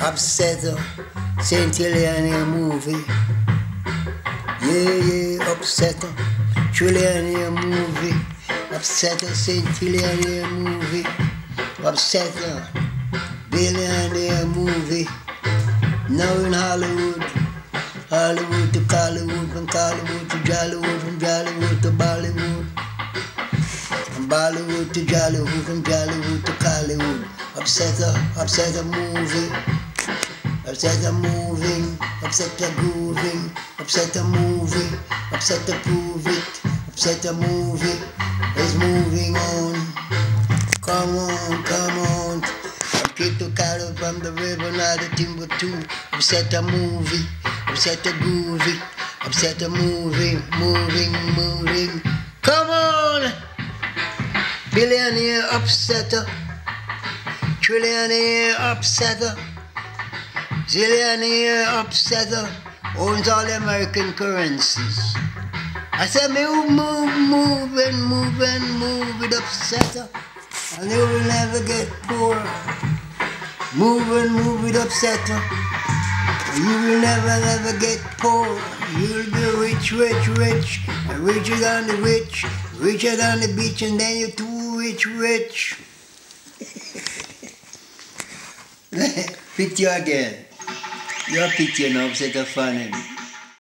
Upsetter, Trillionaire movie. Yeah, upsetter, Trillionaire movie. Upsetter, Trillionaire movie. Upsetter, billionaire movie. Now in Hollywood, Hollywood to Hollywood, from Hollywood to Jollywood, from Jollywood to Bollywood, from Bollywood to Jollywood, from Jollywood to Hollywood. Upsetter movie. Upsetter moving, upsetter grooving, upsetter movie, upsetter prove it, upsetter movie is moving on. Come on. I'm kid to cattle from the river, now the Timbuktu. Upsetter movie, upsetter groovy, upsetter moving. Come on! Billionaire upsetter, Trillionaire upsetter. Trillionaire upsetter owns all the American currencies. I said, move it upsetter, and you will never get poor. Move it upsetter, and you will never get poor. You'll be rich, and richer than the rich, richer than the beach, and then you're too rich. Picture again. Your picture now, upsetter fan.